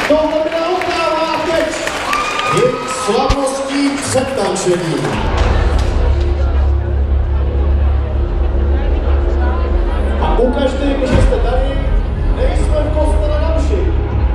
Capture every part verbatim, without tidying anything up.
Tohle neoddává teď je slavností před tančením. A ukažte jim, že jste tady, nejsme v kostele na mši.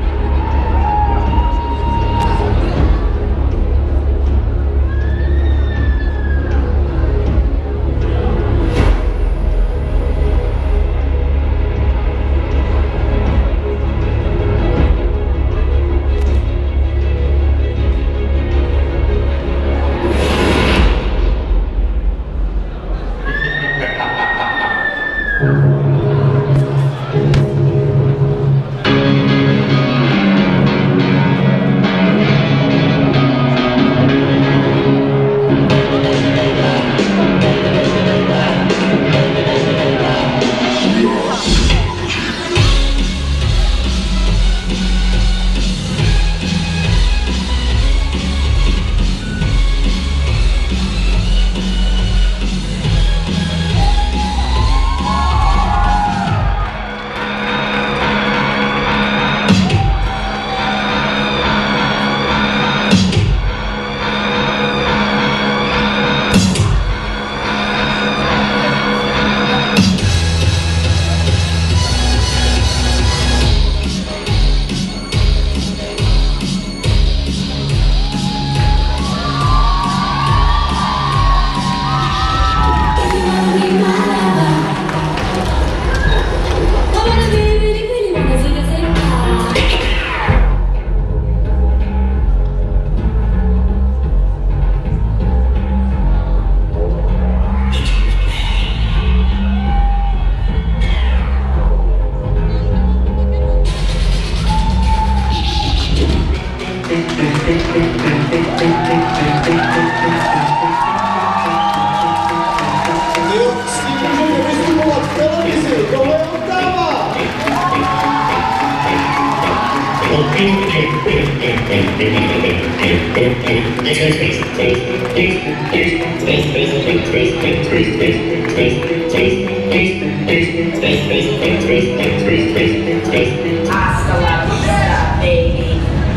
Hasta la vista, baby.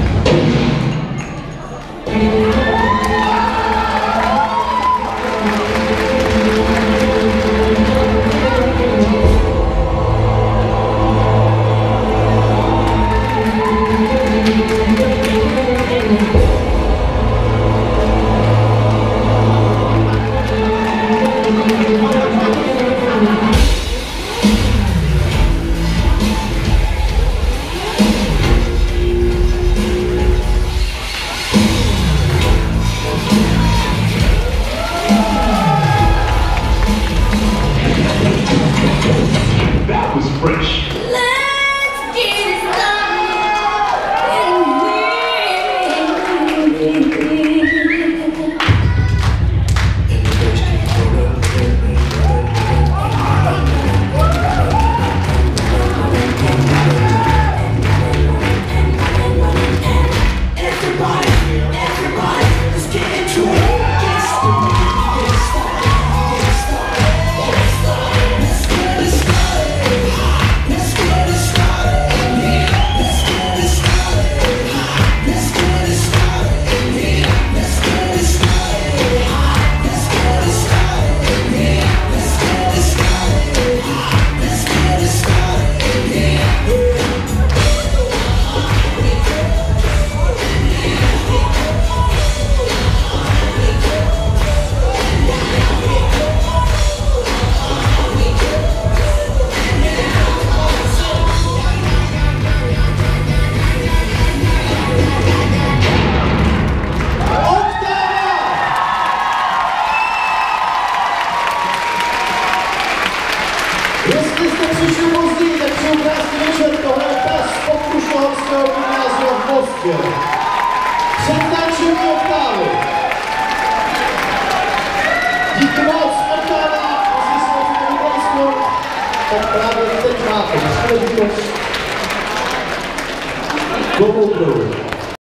Jestli jste přišli později, tak jsou krásný večer, tohle je pes Podkušnohorského gymnázia v Mostě. Předtančení Oktávy. Díky moc, Oktáva, jestli jsme si to vybrali skoro, tak právě teď máte příležitost komu druhou.